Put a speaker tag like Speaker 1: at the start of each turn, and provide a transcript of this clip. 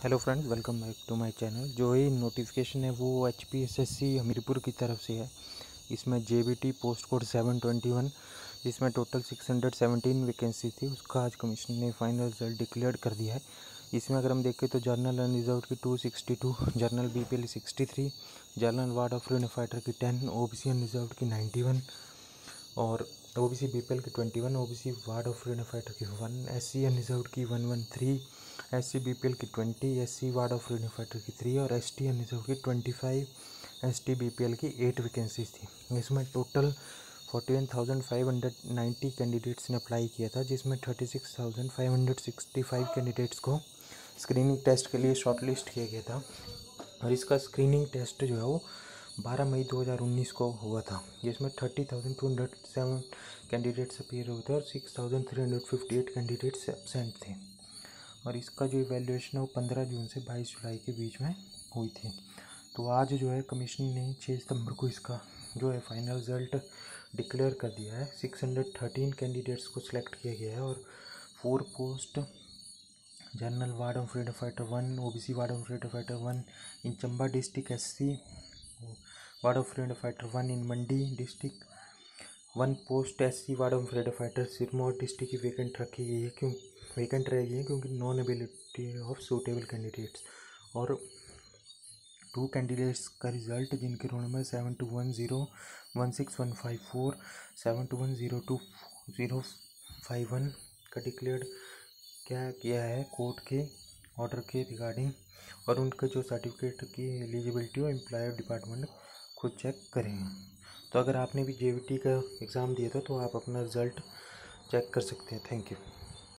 Speaker 1: Hello friends, welcome back to my channel. जो ये notification है वो HPSSC हमीरपुर की तरफ से है। इसमें JBT पोस्ट कोड 721, जिसमें टोटल 617 वैकेंसी थी, उसका आज कमीशन ने फाइनल रिजल्ट डिक्लेयर कर दिया है। इसमें अगर हम देखें तो जनरल अनरिजर्व की 262, general BPL 63, general ward of freedom fighter की 10, OBC अनरिजर्व की 91 और OBC BPL की 21, OBC ward of freedom fighter की 1, SC अनरिजर्व की 113, SC BPL की 20, SC ward of freedom fighter की 3 और ST अनरिजर्व की 25, ST BPL की 8 वैकेंसीज थी। इसमें टोटल 41,590 कैंडिडेट्स ने अप्लाई किया था, जिसमें 36,565 कैंडिडेट्स को स्क्रीनिंग टेस्ट के लिए शॉर्टलिस्ट किया गया था। और इसका स्क्रीनिंग टेस्ट जो है वो 12 मई 2019 को हुआ था, जिसमें 30,207 कैंडिडेट्स अपीयर हुए थे और 6,358 कैंडिडेट्स एब्सेंट थे। और इसका जो इवैल्यूएशन है वो 15 जून से 22 जुलाई के बीच में हुई थी। तो आज जो है कमीशन ने 6 सितंबर को इसका जो है फाइनल रिजल्ट डिक्लेयर कर दिया है। 613 कैंडिडेट्स को सिलेक्ट किया गया है और 4 post general ward of freedom fighter 1, OBC ward of freedom fighter 1 in Chamba district, SC ward of freedom fighter 1 in Mandi district, 1 post SC ward of freedom fighter Sirmaur district की vacant रखी गई है। क्यों वैकेंट रह गई है? क्योंकि non ability of suitable candidates. और 2 कैंडिडेट्स का रिजल्ट जिनके रोल नंबर 72101615 72102051 का डिक्लेयर्ड क्या किया है कोर्ट के ऑर्डर के रिगार्डिंग, और उनका जो सर्टिफिकेट की एलिजिबिलिटी हो एम्प्लॉयर डिपार्टमेंट खुद चेक करेंगे। तो अगर आपने भी JBT का एग्ज़ाम दिया था तो आप अपना रिज़ल्ट चेक कर सकते हैं। Thank you.